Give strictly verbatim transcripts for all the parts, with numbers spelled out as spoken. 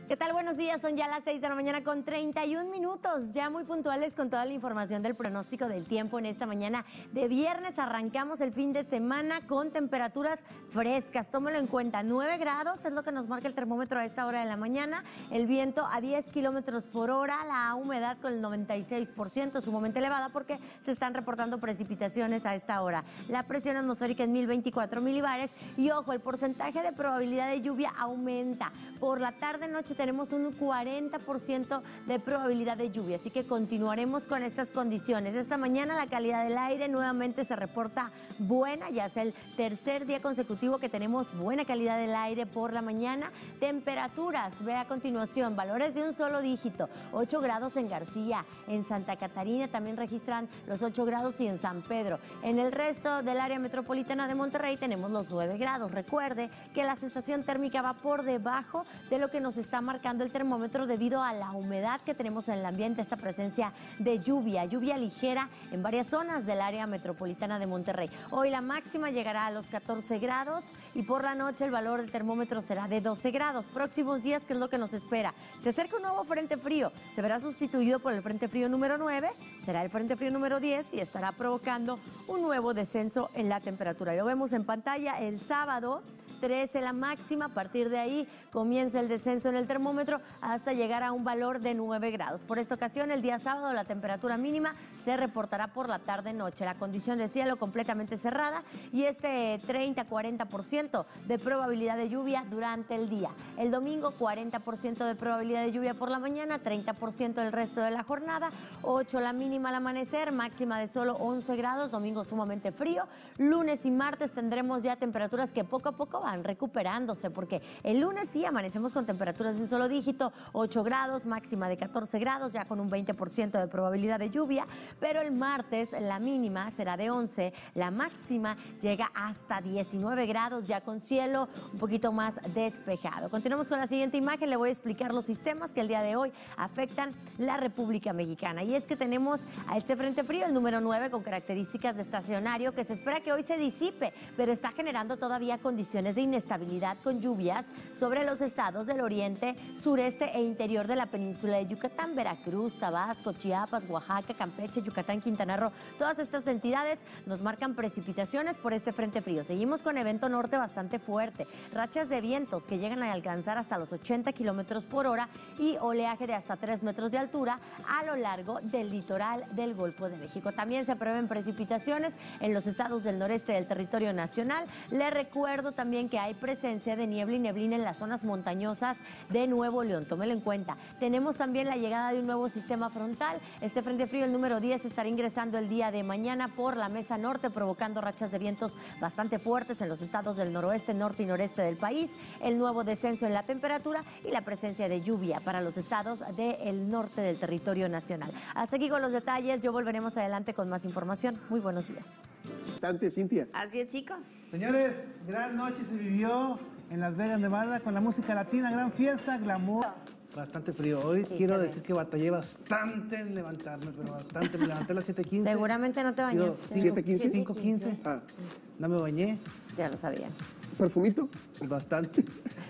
¿Qué tal? Buenos días, son ya las seis de la mañana con treinta y un minutos, ya muy puntuales con toda la información del pronóstico del tiempo en esta mañana de viernes. Arrancamos el fin de semana con temperaturas frescas, tómelo en cuenta, nueve grados es lo que nos marca el termómetro a esta hora de la mañana, el viento a diez kilómetros por hora, la humedad con el noventa y seis por ciento, sumamente elevada porque se están reportando precipitaciones a esta hora. La presión atmosférica en mil veinticuatro milibares y ojo, el porcentaje de probabilidad de lluvia aumenta. Por la tarde-noche tenemos un cuarenta por ciento de probabilidad de lluvia, así que continuaremos con estas condiciones. Esta mañana la calidad del aire nuevamente se reporta buena, ya es el tercer día consecutivo que tenemos buena calidad del aire por la mañana. Temperaturas, ve a continuación, valores de un solo dígito, ocho grados en García, en Santa Catarina también registran los ocho grados y en San Pedro. En el resto del área metropolitana de Monterrey tenemos los nueve grados. Recuerde que la sensación térmica va por debajo de lo que nos está marcando el termómetro debido a la humedad que tenemos en el ambiente, esta presencia de lluvia, lluvia ligera en varias zonas del área metropolitana de Monterrey. Hoy la máxima llegará a los catorce grados y por la noche el valor del termómetro será de doce grados. Próximos días, ¿qué es lo que nos espera? Se acerca un nuevo frente frío, se verá sustituido por el frente frío número nueve, será el frente frío número diez y estará provocando un nuevo descenso en la temperatura. Lo vemos en pantalla el sábado, trece la máxima, a partir de ahí comienza el descenso en el termómetro hasta llegar a un valor de nueve grados. Por esta ocasión, el día sábado, la temperatura mínima se reportará por la tarde-noche. La condición de cielo completamente cerrada y este treinta a cuarenta por ciento de probabilidad de lluvia durante el día. El domingo, cuarenta por ciento de probabilidad de lluvia por la mañana, treinta por ciento el resto de la jornada, ocho la mínima al amanecer, máxima de solo once grados, domingo sumamente frío. Lunes y martes tendremos ya temperaturas que poco a poco van recuperándose, porque el lunes sí amanecemos con temperaturas de un solo dígito, ocho grados, máxima de catorce grados, ya con un veinte por ciento de probabilidad de lluvia, pero el martes la mínima será de once, la máxima llega hasta diecinueve grados, ya con cielo un poquito más despejado. Continuamos con la siguiente imagen, le voy a explicar los sistemas que el día de hoy afectan la República Mexicana, y es que tenemos a este frente frío, el número nueve, con características de estacionario, que se espera que hoy se disipe, pero está generando todavía condiciones de inestabilidad con lluvias sobre los estados del oriente, sureste e interior de la península de Yucatán, Veracruz, Tabasco, Chiapas, Oaxaca, Campeche, Yucatán, Quintana Roo. Todas estas entidades nos marcan precipitaciones por este frente frío. Seguimos con evento norte bastante fuerte, rachas de vientos que llegan a alcanzar hasta los ochenta kilómetros por hora y oleaje de hasta tres metros de altura a lo largo del litoral del Golfo de México. También se prevén precipitaciones en los estados del noreste del territorio nacional. Les recuerdo también que hay presencia de niebla y neblina en las zonas montañosas de Nuevo León. Tómelo en cuenta. Tenemos también la llegada de un nuevo sistema frontal. Este frente frío, el número diez, estará ingresando el día de mañana por la mesa norte, provocando rachas de vientos bastante fuertes en los estados del noroeste, norte y noreste del país. El nuevo descenso en la temperatura y la presencia de lluvia para los estados del norte del territorio nacional. Hasta aquí con los detalles. Yo volveremos adelante con más información. Muy buenos días. Bastante, Cintia. Así es, chicos. Señores, gran noche se vivió en Las Vegas, Nevada, con la música latina, gran fiesta, glamour. Bastante frío. Hoy sí, quiero decir que batallé bastante en levantarme, pero bastante. Me levanté a las siete quince. Seguramente no te bañaste. ¿siete quince? cinco quince. Ah. No me bañé. Ya lo sabía. ¿Perfumito? Bastante.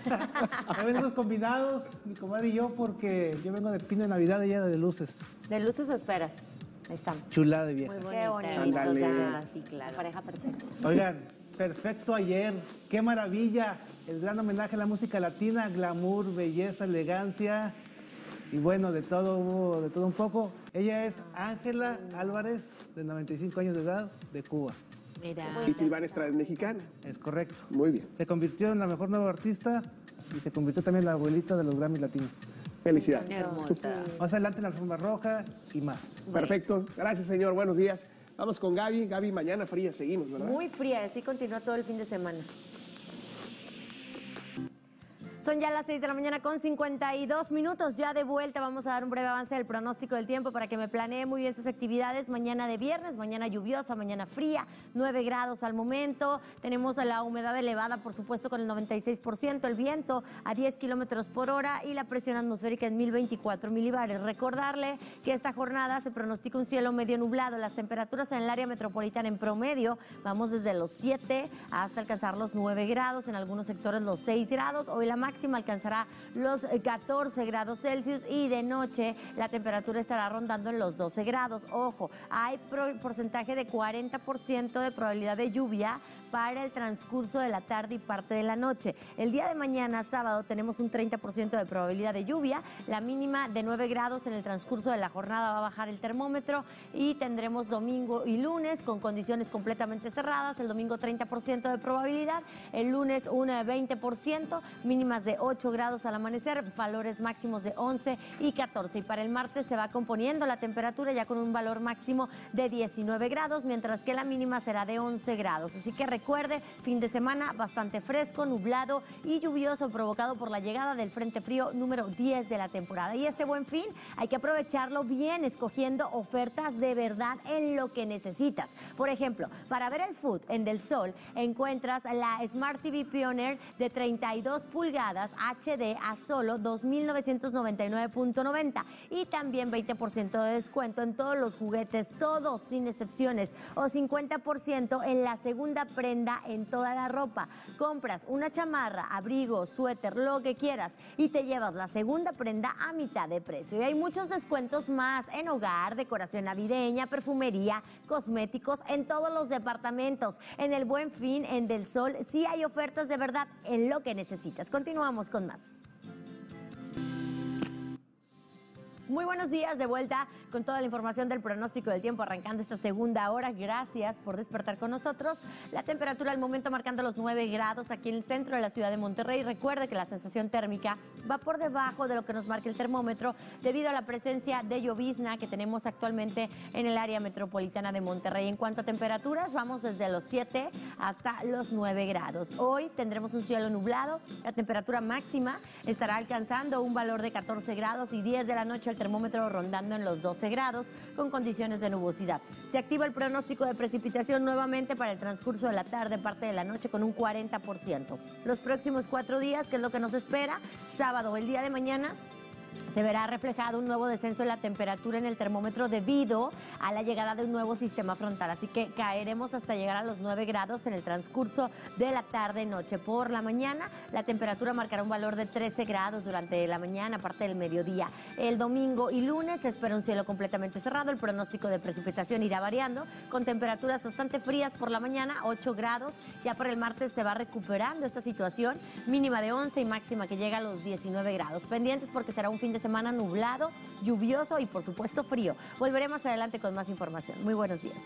Hoy venimos combinados, mi comadre y yo, porque yo vengo de pino de Navidad, ella de luces. ¿De luces o esperas? Ahí estamos. Chulada de vieja. Muy bonita. Qué bonito. Ándale. Ah, sí, claro. Pareja perfecta. Oigan, perfecto ayer. Qué maravilla. El gran homenaje a la música latina, glamour, belleza, elegancia. Y bueno, de todo hubo, de todo un poco. Ella es Ángela Álvarez, de noventa y cinco años de edad, de Cuba. Mira. Y Silvana Estrada es mexicana. Es correcto. Muy bien. Se convirtió en la mejor nueva artista y se convirtió también en la abuelita de los Grammys latinos. Felicidades. Hermosa. Más adelante en la alfombra roja y más. Perfecto. Gracias, señor. Buenos días. Vamos con Gaby. Gaby, mañana fría seguimos, ¿verdad? Muy fría, así continúa todo el fin de semana. Son ya las seis de la mañana con cincuenta y dos minutos, ya de vuelta. Vamos a dar un breve avance del pronóstico del tiempo para que me planee muy bien sus actividades. Mañana de viernes, mañana lluviosa, mañana fría, nueve grados al momento. Tenemos la humedad elevada, por supuesto, con el noventa y seis por ciento, el viento a diez kilómetros por hora y la presión atmosférica en mil veinticuatro milibares. Recordarle que esta jornada se pronostica un cielo medio nublado. Las temperaturas en el área metropolitana en promedio vamos desde los siete hasta alcanzar los nueve grados, en algunos sectores los seis grados. Hoy la máxima máxima alcanzará los catorce grados Celsius y de noche la temperatura estará rondando en los doce grados. Ojo, hay porcentaje de cuarenta por ciento de probabilidad de lluvia para el transcurso de la tarde y parte de la noche. El día de mañana, sábado, tenemos un treinta por ciento de probabilidad de lluvia, la mínima de nueve grados. En el transcurso de la jornada va a bajar el termómetro y tendremos domingo y lunes con condiciones completamente cerradas. El domingo treinta por ciento de probabilidad, el lunes un veinte por ciento, mínimas de ocho grados al amanecer, valores máximos de once y catorce. Y para el martes se va componiendo la temperatura ya con un valor máximo de diecinueve grados, mientras que la mínima será de once grados. Así que recuerde, fin de semana bastante fresco, nublado y lluvioso, provocado por la llegada del Frente Frío número diez de la temporada. Y este Buen Fin hay que aprovecharlo bien, escogiendo ofertas de verdad en lo que necesitas. Por ejemplo, para ver el fútbol en Del Sol, encuentras la Smart T V Pioneer de treinta y dos pulgadas H D a solo dos mil novecientos noventa y nueve punto noventa y también veinte por ciento de descuento en todos los juguetes, todos sin excepciones, o cincuenta por ciento en la segunda prenda en toda la ropa. Compras una chamarra, abrigo, suéter, lo que quieras y te llevas la segunda prenda a mitad de precio. Y hay muchos descuentos más en hogar, decoración navideña, perfumería, cosméticos, en todos los departamentos. En el Buen Fin, en Del Sol, sí hay ofertas de verdad en lo que necesitas. Continuamos con más. Muy buenos días, de vuelta con toda la información del pronóstico del tiempo, arrancando esta segunda hora. Gracias por despertar con nosotros. La temperatura al momento marcando los nueve grados aquí en el centro de la ciudad de Monterrey. Recuerde que la sensación térmica va por debajo de lo que nos marca el termómetro debido a la presencia de llovizna que tenemos actualmente en el área metropolitana de Monterrey. En cuanto a temperaturas, vamos desde los siete hasta los nueve grados. Hoy tendremos un cielo nublado. La temperatura máxima estará alcanzando un valor de catorce grados y diez de la noche el termómetro rondando en los doce grados con condiciones de nubosidad. Se activa el pronóstico de precipitación nuevamente para el transcurso de la tarde, parte de la noche con un cuarenta por ciento. Los próximos cuatro días, ¿qué es lo que nos espera? Sábado, el día de mañana, se verá reflejado un nuevo descenso en la temperatura en el termómetro debido a la llegada de un nuevo sistema frontal. Así que caeremos hasta llegar a los nueve grados en el transcurso de la tarde-noche. Por la mañana, la temperatura marcará un valor de trece grados durante la mañana, parte del mediodía. El domingo y lunes se espera un cielo completamente cerrado. El pronóstico de precipitación irá variando con temperaturas bastante frías por la mañana, ocho grados. Ya por el martes se va recuperando esta situación, mínima de once y máxima que llega a los diecinueve grados. Pendientes porque será un fin de semana nublado, lluvioso y por supuesto frío. Volveré más adelante con más información. Muy buenos días.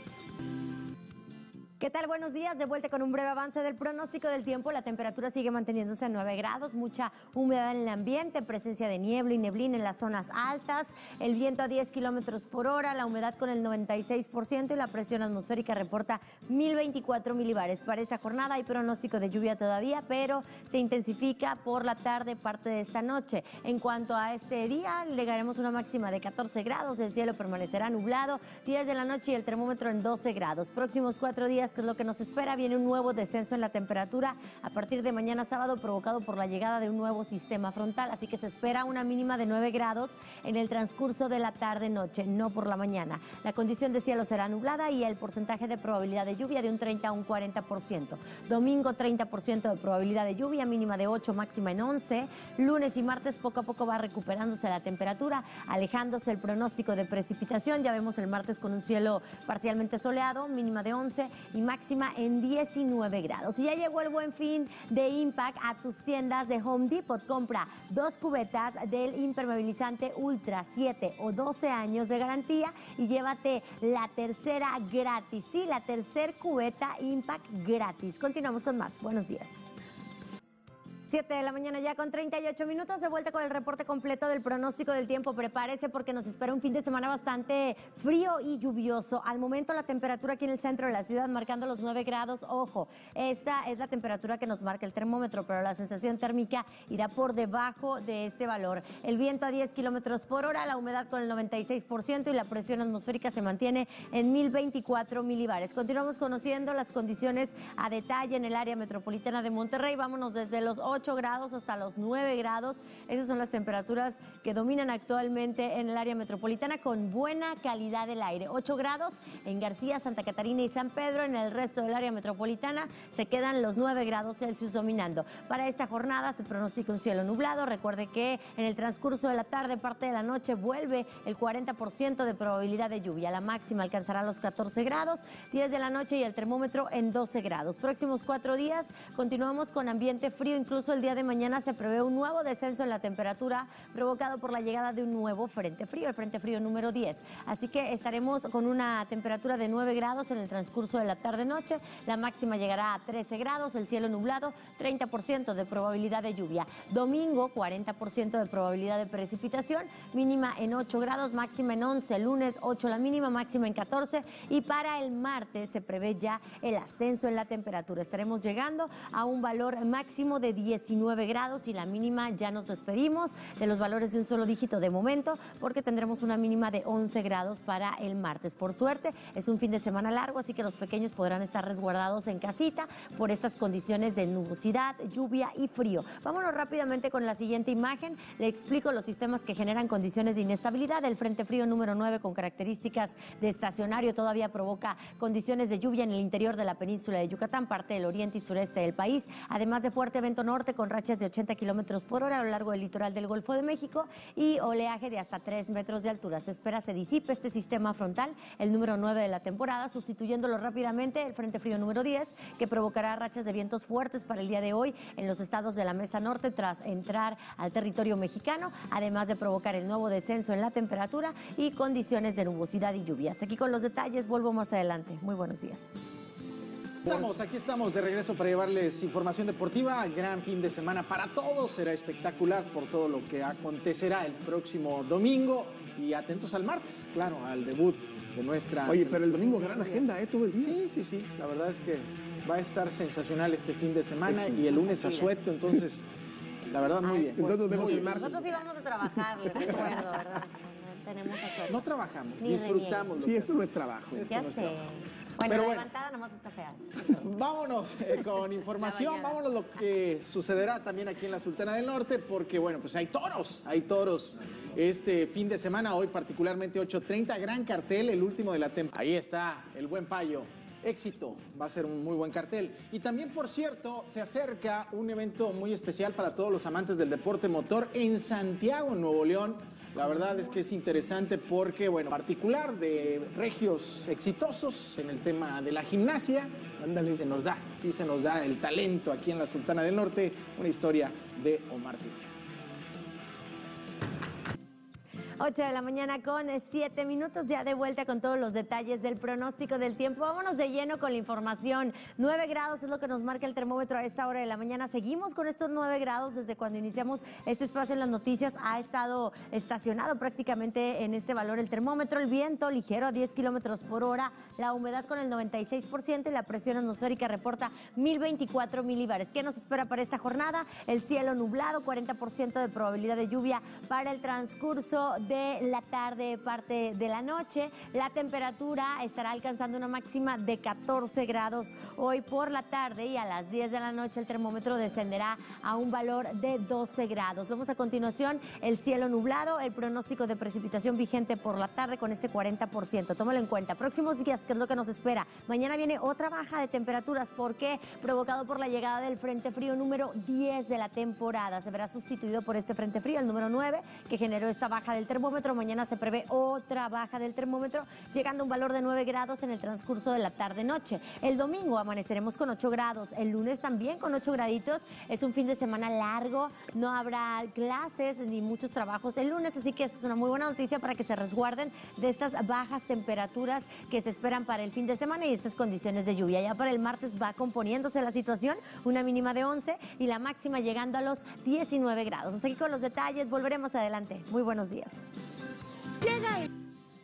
¿Qué tal? Buenos días. De vuelta con un breve avance del pronóstico del tiempo. La temperatura sigue manteniéndose a nueve grados, mucha humedad en el ambiente, presencia de niebla y neblina en las zonas altas, el viento a diez kilómetros por hora, la humedad con el noventa y seis por ciento y la presión atmosférica reporta mil veinticuatro milibares. Para esta jornada hay pronóstico de lluvia todavía, pero se intensifica por la tarde, parte de esta noche. En cuanto a este día, llegaremos a una máxima de catorce grados, el cielo permanecerá nublado, diez de la noche y el termómetro en doce grados. Próximos cuatro días, que es lo que nos espera, viene un nuevo descenso en la temperatura a partir de mañana sábado, provocado por la llegada de un nuevo sistema frontal, así que se espera una mínima de nueve grados en el transcurso de la tarde-noche, no por la mañana. La condición de cielo será nublada y el porcentaje de probabilidad de lluvia de un treinta a un cuarenta por ciento. Domingo treinta por ciento de probabilidad de lluvia, mínima de ocho, máxima en once. Lunes y martes poco a poco va recuperándose la temperatura, alejándose el pronóstico de precipitación. Ya vemos el martes con un cielo parcialmente soleado, mínima de once y máxima en diecinueve grados. Y ya llegó el Buen Fin de Impact a tus tiendas de Home Depot. Compra dos cubetas del impermeabilizante Ultra, siete o doce años de garantía y llévate la tercera gratis. Sí, la tercer cubeta Impact gratis. Continuamos con más. Buenos días. siete de la mañana ya con treinta y ocho minutos, de vuelta con el reporte completo del pronóstico del tiempo. Prepárese porque nos espera un fin de semana bastante frío y lluvioso. Al momento la temperatura aquí en el centro de la ciudad marcando los nueve grados. Ojo, esta es la temperatura que nos marca el termómetro, pero la sensación térmica irá por debajo de este valor. El viento a diez kilómetros por hora, la humedad con el noventa y seis por ciento y la presión atmosférica se mantiene en mil veinticuatro milibares. Continuamos conociendo las condiciones a detalle en el área metropolitana de Monterrey. Vámonos desde los ocho ocho grados hasta los nueve grados. Esas son las temperaturas que dominan actualmente en el área metropolitana con buena calidad del aire. ocho grados en García, Santa Catarina y San Pedro. En el resto del área metropolitana se quedan los nueve grados Celsius dominando. Para esta jornada se pronostica un cielo nublado. Recuerde que en el transcurso de la tarde, parte de la noche, vuelve el cuarenta por ciento de probabilidad de lluvia. La máxima alcanzará los catorce grados, diez de la noche y el termómetro en doce grados. Próximos cuatro días continuamos con ambiente frío. Incluso el día de mañana se prevé un nuevo descenso en la temperatura provocado por la llegada de un nuevo frente frío, el frente frío número diez. Así que estaremos con una temperatura de nueve grados en el transcurso de la tarde-noche. La máxima llegará a trece grados, el cielo nublado, treinta por ciento de probabilidad de lluvia. Domingo, cuarenta por ciento de probabilidad de precipitación, mínima en ocho grados, máxima en once. Lunes, ocho la mínima, máxima en catorce. Y para el martes se prevé ya el ascenso en la temperatura. Estaremos llegando a un valor máximo de diecinueve grados y la mínima ya nos despedimos de los valores de un solo dígito de momento porque tendremos una mínima de once grados para el martes. Por suerte, es un fin de semana largo, así que los pequeños podrán estar resguardados en casita por estas condiciones de nubosidad, lluvia y frío. Vámonos rápidamente con la siguiente imagen. Le explico los sistemas que generan condiciones de inestabilidad. El frente frío número nueve, con características de estacionario, todavía provoca condiciones de lluvia en el interior de la península de Yucatán, parte del oriente y sureste del país, además de fuerte viento norte con rachas de ochenta kilómetros por hora a lo largo del litoral del Golfo de México y oleaje de hasta tres metros de altura. Se espera se disipe este sistema frontal, el número nueve de la temporada, sustituyéndolo rápidamente el frente frío número diez, que provocará rachas de vientos fuertes para el día de hoy en los estados de la Mesa Norte tras entrar al territorio mexicano, además de provocar el nuevo descenso en la temperatura y condiciones de nubosidad y lluvia. Hasta aquí con los detalles, vuelvo más adelante. Muy buenos días. Estamos, aquí estamos de regreso para llevarles información deportiva. Gran fin de semana para todos, será espectacular por todo lo que acontecerá el próximo domingo y atentos al martes, claro, al debut de nuestra... Oye, pero el domingo gran agenda, ¿eh? Todo el día. Sí, sí, sí, la verdad es que va a estar sensacional este fin de semana y el lunes asueto, entonces, la verdad, muy bien. Entonces nos vemos el martes. Nosotros sí vamos a trabajar, les recuerdo, ¿verdad? Tenemos asueto. No trabajamos, Ni disfrutamos. lo Sí, que esto no es trabajo. Esto Ya no es sé. trabajo. Bueno, Pero la bueno. levantada nomás está fea. Vámonos eh, con información, La mañana. vámonos lo que sucederá también aquí en la Sultana del Norte, porque bueno, pues hay toros, hay toros este fin de semana, hoy particularmente ocho treinta, gran cartel, el último de la temporada. Ahí está el buen payo, éxito, va a ser un muy buen cartel. Y también, por cierto, se acerca un evento muy especial para todos los amantes del deporte motor en Santiago, en Nuevo León. La verdad es que es interesante porque, bueno, particular de regios exitosos en el tema de la gimnasia, ándale, se nos da, sí se nos da el talento aquí en la Sultana del Norte, una historia de Omar Tirón. ocho de la mañana con siete minutos, ya de vuelta con todos los detalles del pronóstico del tiempo. Vámonos de lleno con la información. nueve grados es lo que nos marca el termómetro a esta hora de la mañana. Seguimos con estos nueve grados desde cuando iniciamos este espacio en las noticias. Ha estado estacionado prácticamente en este valor el termómetro. El viento ligero a diez kilómetros por hora. La humedad con el noventa y seis por ciento y la presión atmosférica reporta mil veinticuatro milíbares. ¿Qué nos espera para esta jornada? El cielo nublado, cuarenta por ciento de probabilidad de lluvia para el transcurso de de la tarde, parte de la noche. La temperatura estará alcanzando una máxima de catorce grados hoy por la tarde y a las diez de la noche el termómetro descenderá a un valor de doce grados. Vamos a continuación, el cielo nublado, el pronóstico de precipitación vigente por la tarde con este cuarenta por ciento. Tómalo en cuenta. Próximos días, ¿qué es lo que nos espera? Mañana viene otra baja de temperaturas. ¿Por qué? Provocado por la llegada del frente frío número diez de la temporada. Se verá sustituido por este frente frío, el número nueve, que generó esta baja del termómetro. Mañana se prevé otra baja del termómetro, llegando a un valor de nueve grados en el transcurso de la tarde-noche. El domingo amaneceremos con ocho grados, el lunes también con ocho graditos. Es un fin de semana largo, no habrá clases ni muchos trabajos el lunes, así que eso es una muy buena noticia para que se resguarden de estas bajas temperaturas que se esperan para el fin de semana y estas condiciones de lluvia. Ya para el martes va componiéndose la situación, una mínima de once y la máxima llegando a los diecinueve grados. Así que con los detalles volveremos adelante. Muy buenos días. Llega el...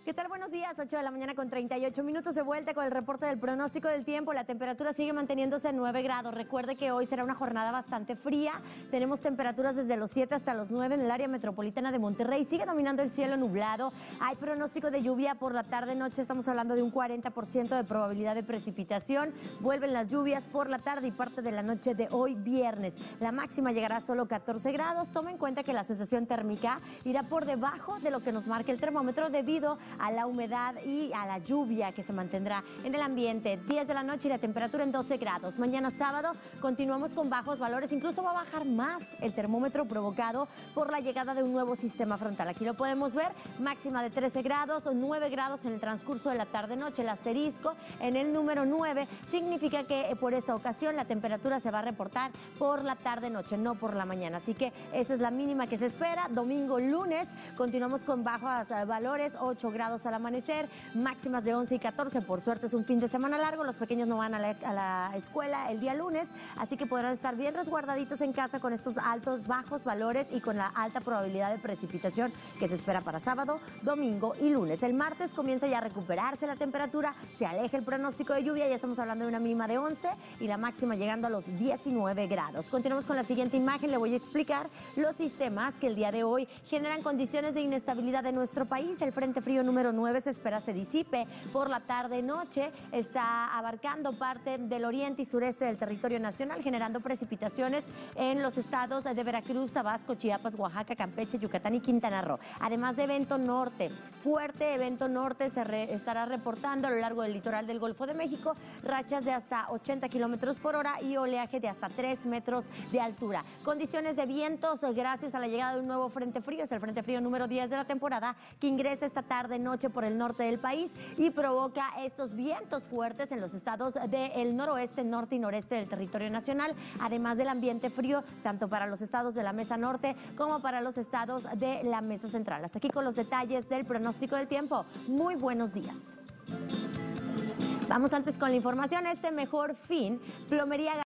¿Qué tal? Buenos días, ocho de la mañana con treinta y ocho minutos de vuelta con el reporte del pronóstico del tiempo. La temperatura sigue manteniéndose en nueve grados. Recuerde que hoy será una jornada bastante fría. Tenemos temperaturas desde los siete hasta los nueve en el área metropolitana de Monterrey. Sigue dominando el cielo nublado. Hay pronóstico de lluvia por la tarde-noche. Estamos hablando de un cuarenta por ciento de probabilidad de precipitación. Vuelven las lluvias por la tarde y parte de la noche de hoy viernes. La máxima llegará a solo catorce grados. Toma en cuenta que la sensación térmica irá por debajo de lo que nos marca el termómetro debido a la humedad y a la lluvia que se mantendrá en el ambiente. diez de la noche y la temperatura en doce grados. Mañana sábado continuamos con bajos valores, incluso va a bajar más el termómetro provocado por la llegada de un nuevo sistema frontal. Aquí lo podemos ver, máxima de trece grados o nueve grados en el transcurso de la tarde-noche. El asterisco en el número nueve significa que por esta ocasión la temperatura se va a reportar por la tarde-noche, no por la mañana. Así que esa es la mínima que se espera. Domingo, lunes, continuamos con bajos valores, ocho grados al amanecer, máximas de once y catorce. Por suerte es un fin de semana largo, los pequeños no van a la, a la escuela el día lunes, así que podrán estar bien resguardaditos en casa con estos altos, bajos valores y con la alta probabilidad de precipitación que se espera para sábado, domingo y lunes. El martes comienza ya a recuperarse la temperatura, se aleja el pronóstico de lluvia, ya estamos hablando de una mínima de once y la máxima llegando a los diecinueve grados. Continuamos con la siguiente imagen, le voy a explicar los sistemas que el día de hoy generan condiciones de inestabilidad en nuestro país. El frente frío número nueve se espera se disipe por la tarde-noche, está abarcando parte del oriente y sureste del territorio nacional, generando precipitaciones en los estados de Veracruz, Tabasco, Chiapas, Oaxaca, Campeche, Yucatán y Quintana Roo. Además de evento norte, fuerte evento norte se re, estará reportando a lo largo del litoral del Golfo de México, rachas de hasta ochenta kilómetros por hora y oleaje de hasta tres metros de altura. Condiciones de vientos gracias a la llegada de un nuevo frente frío, es el frente frío número diez de la temporada, que ingresa esta tarde noche por el norte del país y provoca estos vientos fuertes en los estados del noroeste, norte y noreste del territorio nacional, además del ambiente frío tanto para los estados de la Mesa Norte como para los estados de la Mesa Central. Hasta aquí con los detalles del pronóstico del tiempo. Muy buenos días. Vamos antes con la información. Este mejor fin, Plomería